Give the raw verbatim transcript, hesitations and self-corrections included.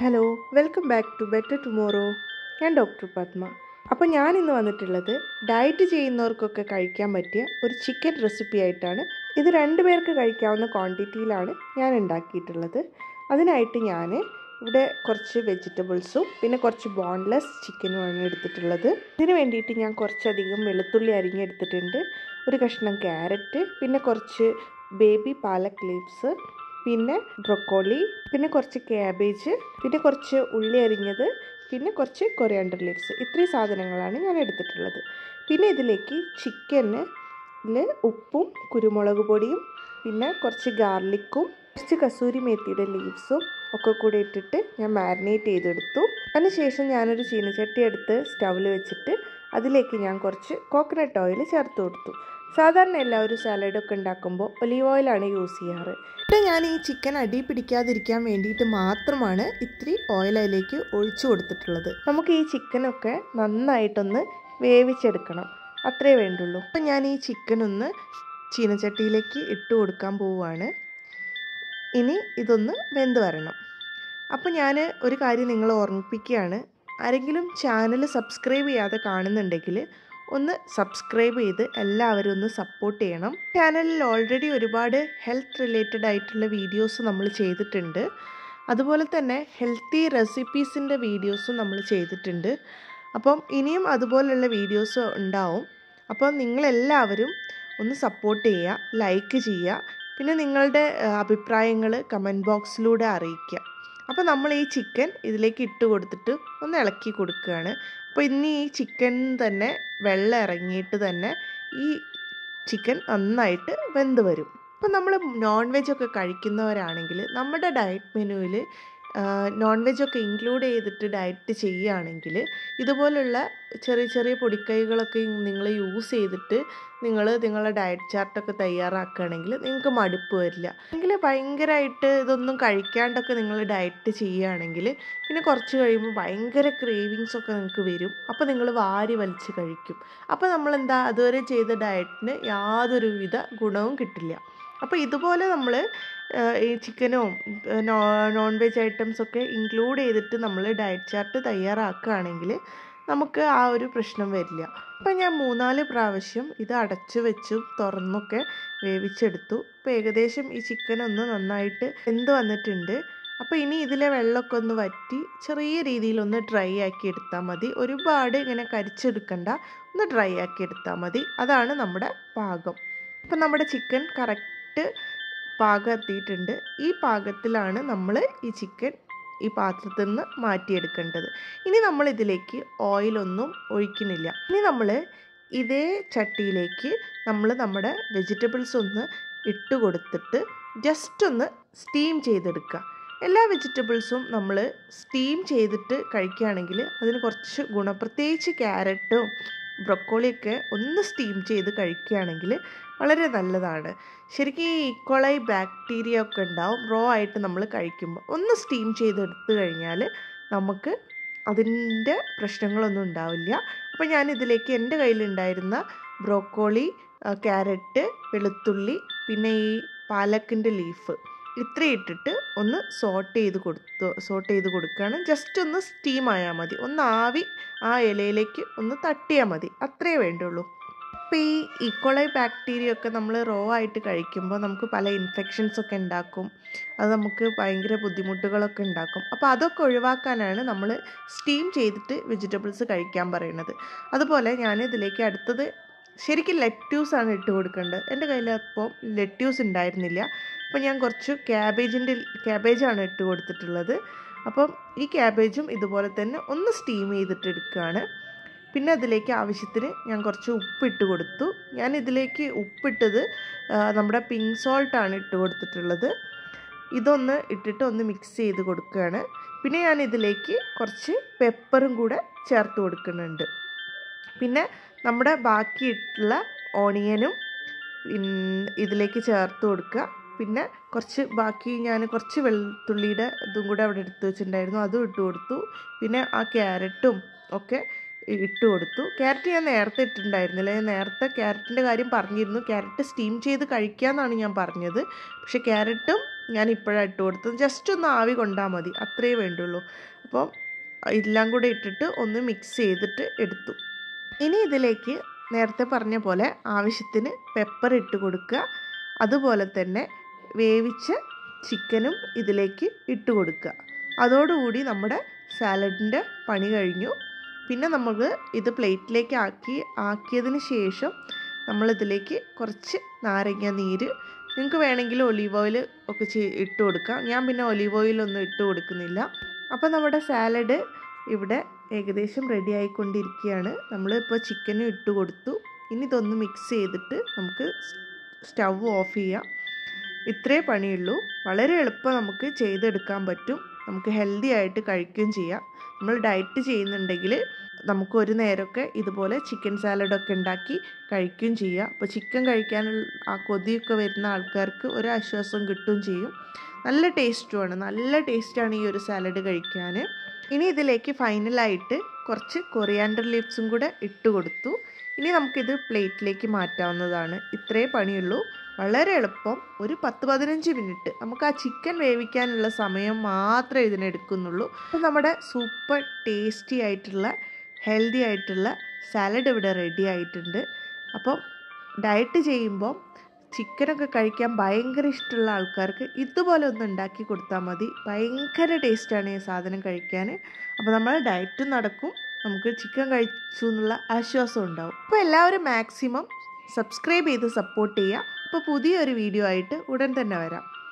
Hello, welcome back to better tomorrow. ഞാൻ doctor Padma. അപ്പോൾ ഞാൻ ഇന്ന് വന്നിട്ടുള്ളത് ഡയറ്റ് ചെയ്യുന്നവർക്കൊക്കെ കഴിക്കാൻ പറ്റിയ ഒരു ചിക്കൻ റെസിപ്പി ആയിട്ടാണ്. ഇത് രണ്ട് പേർക്ക് കഴിക്കാവുന്ന ക്വാണ്ടിറ്റിയിലാണ് ഞാൻ ഉണ്ടാക്കിയിട്ടുള്ളത്. അതിനായിട്ട് ഞാൻ ഇവിടെ കുറച്ച് വെജിറ്റബിൾസും പിന്നെ കുറച്ച് ബോൺലെസ് ചിക്കനുമാണ് എടുത്തിട്ടുള്ളത്. ഇതിന് വേണ്ടിയിട്ട് ഞാൻ കുറച്ചധികം വെളുത്തുള്ളി അരിഞ്ഞെടുത്തിട്ടുണ്ട്, ഒരു കഷ്ണം ക്യാരറ്റ്, പിന്നെ കുറച്ച് ബേബി പാലക് ലീവ്സ്, പിന്നെ ബ്രൊക്കോളി, പിന്നെ കുറച്ച് ക്യാബേജ്, പിന്നെ കുറച്ച് ഉള്ളി അരിഞ്ഞത്, പിന്നെ കുറച്ച് കൊറിയാണ്ടർ ലീവ്സ്. ഇത്രയും സാധനങ്ങളാണ് ഞാൻ എടുത്തിട്ടുള്ളത്. പിന്നെ ഇതിലേക്ക് ചിക്കനിൽ ഉപ്പും കുരുമുളക് പൊടിയും പിന്നെ കുറച്ച് ഗാർലിക്കും കുറച്ച് കസൂരി മേത്തിയുടെ ലീവ്സും ഒക്കെ കൂടി ഇട്ടിട്ട് ഞാൻ മാരിനേറ്റ് ചെയ്തെടുത്തു. അതിനുശേഷം ഞാനൊരു ചീനച്ചട്ടി എടുത്ത് സ്റ്റൗവിൽ വെച്ചിട്ട് അതിലേക്ക് ഞാൻ കുറച്ച് കോക്കനട്ട് ഓയിൽ ചേർത്ത് കൊടുത്തു. സാധാരണ എല്ലാവരും സാലഡൊക്കെ ഉണ്ടാക്കുമ്പോൾ ഒലീവ് ഓയിലാണ് യൂസ് ചെയ്യാറ്. ഇവിടെ ഞാൻ ഈ ചിക്കൻ അടി പിടിക്കാതിരിക്കാൻ വേണ്ടിയിട്ട് മാത്രമാണ് ഇത്തിരി ഓയിൽ അതിലേക്ക് ഒഴിച്ചു കൊടുത്തിട്ടുള്ളത്. നമുക്ക് ഈ ചിക്കനൊക്കെ നന്നായിട്ടൊന്ന് വേവിച്ചെടുക്കണം, അത്രേ വേണ്ടുള്ളൂ. അപ്പം ഞാൻ ഈ ചിക്കനൊന്ന് ചീനച്ചട്ടിയിലേക്ക് ഇട്ട് കൊടുക്കാൻ പോവുകയാണ്. ഇനി ഇതൊന്ന് വെന്ത് വരണം. അപ്പോൾ ഞാൻ ഒരു കാര്യം നിങ്ങളെ ഓർമ്മിപ്പിക്കുകയാണ്, ആരെങ്കിലും ചാനൽ സബ്സ്ക്രൈബ് ചെയ്യാതെ കാണുന്നുണ്ടെങ്കിൽ ഒന്ന് സബ്സ്ക്രൈബ് ചെയ്ത് എല്ലാവരും ഒന്ന് സപ്പോർട്ട് ചെയ്യണം. ചാനലിൽ ഓൾറെഡി ഒരുപാട് ഹെൽത്ത് റിലേറ്റഡ് ആയിട്ടുള്ള വീഡിയോസ് നമ്മൾ ചെയ്തിട്ടുണ്ട്. അതുപോലെ തന്നെ ഹെൽത്തി റെസിപ്പീസിൻ്റെ വീഡിയോസും നമ്മൾ ചെയ്തിട്ടുണ്ട്. അപ്പം ഇനിയും അതുപോലുള്ള വീഡിയോസ് ഉണ്ടാവും. അപ്പം നിങ്ങളെല്ലാവരും ഒന്ന് സപ്പോർട്ട് ചെയ്യുക, ലൈക്ക് ചെയ്യുക, പിന്നെ നിങ്ങളുടെ അഭിപ്രായങ്ങൾ കമൻറ്റ് ബോക്സിലൂടെ അറിയിക്കുക. അപ്പോൾ നമ്മൾ ഈ ചിക്കൻ ഇതിലേക്ക് ഇട്ട് കൊടുത്തിട്ട് ഒന്ന് ഇളക്കി കൊടുക്കുകയാണ്. അപ്പോൾ ഇനി ഈ ചിക്കൻ തന്നെ വെള്ളം ഇറങ്ങിയിട്ട് തന്നെ ഈ ചിക്കൻ നന്നായിട്ട് വെന്ത് വരും. അപ്പോൾ നമ്മൾ നോൺ വെജൊക്കെ കഴിക്കുന്നവരാണെങ്കിൽ നമ്മുടെ ഡയറ്റ് മെനുവിൽ നോൺ വെജൊക്കെ ഇൻക്ലൂഡ് ചെയ്തിട്ട് ഡയറ്റ് ചെയ്യുകയാണെങ്കിൽ ഇതുപോലുള്ള ചെറിയ ചെറിയ പൊടിക്കൈകളൊക്കെ നിങ്ങൾ യൂസ് ചെയ്തിട്ട് നിങ്ങൾ നിങ്ങളുടെ ഡയറ്റ് ചാർട്ടൊക്കെ തയ്യാറാക്കുകയാണെങ്കിൽ നിങ്ങൾക്ക് മടുപ്പ് വരില്ല. എങ്കിൽ ഭയങ്കരമായിട്ട് ഇതൊന്നും കഴിക്കാണ്ടൊക്കെ നിങ്ങൾ ഡയറ്റ് ചെയ്യുകയാണെങ്കിൽ പിന്നെ കുറച്ച് കഴിയുമ്പോൾ ഭയങ്കര ക്രേവിങ്സ് ഒക്കെ നിങ്ങൾക്ക് വരും. അപ്പോൾ നിങ്ങൾ വാരി വലിച്ച് കഴിക്കും. അപ്പോൾ നമ്മളെന്താ അതുവരെ ചെയ്ത ഡയറ്റിന് യാതൊരുവിധ ഗുണവും കിട്ടില്ല. അപ്പോൾ ഇതുപോലെ നമ്മൾ ഈ ചിക്കനും നോൺ വെജ് ഐറ്റംസൊക്കെ ഇൻക്ലൂഡ് ചെയ്തിട്ട് നമ്മൾ ഡയറ്റ് ചാർട്ട് തയ്യാറാക്കുകയാണെങ്കിൽ നമുക്ക് ആ ഒരു പ്രശ്നം വരില്ല. അപ്പം ഞാൻ മൂന്നാല് പ്രാവശ്യം ഇത് അടച്ചു വെച്ചും തുറന്നൊക്കെ വേവിച്ചെടുത്തു. ഇപ്പോൾ ഏകദേശം ഈ ചിക്കൻ ഒന്ന് നന്നായിട്ട് വെന്ത് വന്നിട്ടുണ്ട്. അപ്പോൾ ഇനി ഇതിലെ വെള്ളമൊക്കെ ഒന്ന് വറ്റി ചെറിയ രീതിയിലൊന്ന് ഡ്രൈ ആക്കി എടുത്താൽ മതി. ഒരുപാട് ഇങ്ങനെ കരിച്ചെടുക്കണ്ട, ഒന്ന് ഡ്രൈ ആക്കി എടുത്താൽ മതി. അതാണ് നമ്മുടെ പാകം. അപ്പം നമ്മുടെ ചിക്കൻ കറക്റ്റ് പാകം എത്തിയിട്ടുണ്ട്. ഈ പാകത്തിലാണ് നമ്മൾ ഈ ചിക്കൻ ഈ പാത്രത്തിൽ നിന്ന് മാറ്റിയെടുക്കേണ്ടത്. ഇനി നമ്മൾ ഇതിലേക്ക് ഓയിലൊന്നും ഒഴിക്കുന്നില്ല. ഇനി നമ്മൾ ഇതേ ചട്ടിയിലേക്ക് നമ്മൾ നമ്മുടെ വെജിറ്റബിൾസ് ഒന്ന് ഇട്ട് കൊടുത്തിട്ട് ജസ്റ്റ് ഒന്ന് സ്റ്റീം ചെയ്തെടുക്കുക. എല്ലാ വെജിറ്റബിൾസും നമ്മൾ സ്റ്റീം ചെയ്തിട്ട് കഴിക്കുകയാണെങ്കിൽ അതിന് കുറച്ച് ഗുണം, പ്രത്യേകിച്ച് ക്യാരറ്റും ബ്രൊക്കോളിയൊക്കെ ഒന്ന് സ്റ്റീം ചെയ്ത് കഴിക്കുകയാണെങ്കിൽ വളരെ നല്ലതാണ്. ശരിക്കും ഈ ഇക്കോളൈ ബാക്ടീരിയ ഒക്കെ ഉണ്ടാവും റോ ആയിട്ട് നമ്മൾ കഴിക്കുമ്പോൾ. ഒന്ന് സ്റ്റീം ചെയ്തെടുത്ത് കഴിഞ്ഞാൽ നമുക്ക് അതിൻ്റെ പ്രശ്നങ്ങളൊന്നും ഉണ്ടാവില്ല. അപ്പോൾ ഞാനിതിലേക്ക് എൻ്റെ കയ്യിലുണ്ടായിരുന്ന ബ്രോക്കോളി, ക്യാരറ്റ്, വെളുത്തുള്ളി, പിന്നെ ഈ പാലക്കിൻ്റെ ലീഫ് ഇത്രയും ഇട്ടിട്ട് ഒന്ന് സോട്ട് ചെയ്ത് കൊടുത്തു സോട്ട് ചെയ്ത് കൊടുക്കുകയാണ്. ജസ്റ്റ് ഒന്ന് സ്റ്റീം ആയാൽ മതി, ഒന്ന് ആവി ആ ഇലയിലേക്ക് ഒന്ന് തട്ടിയാൽ മതി, അത്രയേ വേണ്ടുള്ളൂ. അപ്പോൾ ഈ ഈക്കോളൈ ബാക്ടീരിയ ഒക്കെ നമ്മൾ റോ ആയിട്ട് കഴിക്കുമ്പോൾ നമുക്ക് പല ഇൻഫെക്ഷൻസൊക്കെ ഉണ്ടാക്കും, അത് നമുക്ക് ഭയങ്കര ബുദ്ധിമുട്ടുകളൊക്കെ ഉണ്ടാക്കും. അപ്പോൾ അതൊക്കെ ഒഴിവാക്കാനാണ് നമ്മൾ സ്റ്റീം ചെയ്തിട്ട് വെജിറ്റബിൾസ് കഴിക്കാൻ പറയുന്നത്. അതുപോലെ ഞാൻ ഇതിലേക്ക് അടുത്തത് ശരിക്കും ലെറ്റ്യൂസാണ് ഇട്ട് കൊടുക്കേണ്ടത്. എൻ്റെ കയ്യിൽ അപ്പോൾ ലെറ്റ്യൂസ് ഉണ്ടായിരുന്നില്ല. അപ്പോൾ ഞാൻ കുറച്ച് ക്യാബേജിൻ്റെ ക്യാബേജാണ് ഇട്ട് കൊടുത്തിട്ടുള്ളത്. അപ്പം ഈ ക്യാബേജും ഇതുപോലെ തന്നെ ഒന്ന് സ്റ്റീം ചെയ്തിട്ട് എടുക്കുകയാണ്. പിന്നെ അതിലേക്ക് ആവശ്യത്തിന് ഞാൻ കുറച്ച് ഉപ്പിട്ട് കൊടുത്തു. ഞാൻ ഇതിലേക്ക് ഉപ്പിട്ടത് നമ്മുടെ പിങ്ക് സോൾട്ടാണ് ഇട്ട് കൊടുത്തിട്ടുള്ളത്. ഇതൊന്ന് ഇട്ടിട്ട് ഒന്ന് മിക്സ് ചെയ്ത് കൊടുക്കുകയാണ്. പിന്നെ ഞാൻ ഇതിലേക്ക് കുറച്ച് പെപ്പറും കൂടെ ചേർത്ത് കൊടുക്കുന്നുണ്ട്. പിന്നെ നമ്മുടെ ബാക്കിയിട്ടുള്ള ഓണിയനും ഇതിലേക്ക് ചേർത്ത് കൊടുക്കുക. പിന്നെ കുറച്ച് ബാക്കി ഞാൻ കുറച്ച് വെളുത്തുള്ളിയുടെ ഇതും കൂടെ അവിടെ എടുത്ത് വെച്ചിട്ടുണ്ടായിരുന്നു, അതും ഇട്ട് കൊടുത്തു. പിന്നെ ആ ക്യാരറ്റും ഒക്കെ ഇട്ട് കൊടുത്തു. ക്യാരറ്റ് ഞാൻ നേരത്തെ ഇട്ടിട്ടുണ്ടായിരുന്നില്ല. ഞാൻ നേരത്തെ ക്യാരറ്റിൻ്റെ കാര്യം പറഞ്ഞിരുന്നു. ക്യാരറ്റ് സ്റ്റീം ചെയ്ത് കഴിക്കാമെന്നാണ് ഞാൻ പറഞ്ഞത്. പക്ഷേ ക്യാരറ്റും ഞാൻ ഇപ്പോഴാണ് ഇട്ട് കൊടുത്തത്. ജസ്റ്റ് ഒന്ന് ആവി കൊണ്ടാൽ മതി, അത്രയേ വേണ്ടുള്ളൂ. അപ്പം എല്ലാം കൂടെ ഇട്ടിട്ട് ഒന്ന് മിക്സ് ചെയ്തിട്ട് എടുത്തു. ഇനി ഇതിലേക്ക് നേരത്തെ പറഞ്ഞ പോലെ ആവശ്യത്തിന് പെപ്പർ ഇട്ട് കൊടുക്കുക. അതുപോലെ തന്നെ വേവിച്ച ചിക്കനും ഇതിലേക്ക് ഇട്ട് കൊടുക്കുക. അതോടുകൂടി നമ്മുടെ സാലഡിൻ്റെ പണി കഴിഞ്ഞു. പിന്നെ നമുക്ക് ഇത് പ്ലേറ്റിലേക്ക് ആക്കി ആക്കിയതിന് ശേഷം നമ്മളിതിലേക്ക് കുറച്ച് നാരങ്ങ നീര്, നിങ്ങൾക്ക് വേണമെങ്കിൽ ഒലീവ് ഓയിൽ ഒക്കെ ഇട്ട് കൊടുക്കാം. ഞാൻ പിന്നെ ഒലീവ് ഓയിലൊന്നും ഇട്ട് കൊടുക്കുന്നില്ല. അപ്പോൾ നമ്മുടെ സാലഡ് ഇവിടെ ഏകദേശം റെഡി ആയിക്കൊണ്ടിരിക്കുകയാണ്. നമ്മളിപ്പോൾ ചിക്കനും ഇട്ട് കൊടുത്തു. ഇനി ഇതൊന്ന് മിക്സ് ചെയ്തിട്ട് നമുക്ക് സ്റ്റൗ ഓഫ് ചെയ്യാം. ഇത്രേ പണിയുള്ളൂ. വളരെ എളുപ്പം നമുക്ക് ചെയ്തെടുക്കാൻ പറ്റും. നമുക്ക് ഹെൽത്തി ആയിട്ട് കഴിക്കുകയും ചെയ്യാം. നമ്മൾ ഡയറ്റ് ചെയ്യുന്നുണ്ടെങ്കിൽ നമുക്ക് ഒരു നേരമൊക്കെ ഇതുപോലെ ചിക്കൻ സാലഡൊക്കെ ഉണ്ടാക്കി കഴിക്കുകയും ചെയ്യാം. അപ്പോൾ ചിക്കൻ കഴിക്കാനുള്ള ആ കൊതിയൊക്കെ വരുന്ന ആൾക്കാർക്ക് ഒരു ആശ്വാസം കിട്ടുകയും ചെയ്യും. നല്ല ടേസ്റ്റുമാണ്, നല്ല ടേസ്റ്റാണ് ഈ ഒരു സാലഡ് കഴിക്കാൻ. ഇനി ഇതിലേക്ക് ഫൈനലായിട്ട് കുറച്ച് കൊറിയാൻഡർ ലീവ്സും കൂടെ ഇട്ട് കൊടുത്തു. ഇനി നമുക്കിത് പ്ലേറ്റിലേക്ക് മാറ്റാവുന്നതാണ്. ഇത്രേ പണിയുള്ളൂ. വളരെ എളുപ്പം. ഒരു പത്ത് പതിനഞ്ച് മിനിറ്റ് നമുക്ക് ആ ചിക്കൻ വേവിക്കാനുള്ള സമയം മാത്രമേ ഇതിനെടുക്കുന്നുള്ളൂ. അപ്പോൾ നമ്മുടെ സൂപ്പർ ടേസ്റ്റി ആയിട്ടുള്ള ഹെൽത്തി ആയിട്ടുള്ള സാലഡ് ഇവിടെ റെഡി ആയിട്ടുണ്ട്. അപ്പം ഡയറ്റ് ചെയ്യുമ്പോൾ ചിക്കനൊക്കെ കഴിക്കാൻ ഭയങ്കര ഇഷ്ടമുള്ള ആൾക്കാർക്ക് ഇതുപോലെ ഒന്ന് ഉണ്ടാക്കി കൊടുത്താൽ മതി. ഭയങ്കര ടേസ്റ്റാണ് ഈ സാധനം കഴിക്കാൻ. അപ്പോൾ നമ്മൾ ഡയറ്റും നടക്കും, നമുക്ക് ചിക്കൻ കഴിച്ചു എന്നുള്ള ആശ്വാസം ഉണ്ടാവും. അപ്പോൾ എല്ലാവരും മാക്സിമം സബ്സ്ക്രൈബ് ചെയ്ത് സപ്പോർട്ട് ചെയ്യുക. അപ്പോൾ പുതിയൊരു വീഡിയോ ആയിട്ട് ഉടൻ തന്നെ വരാം.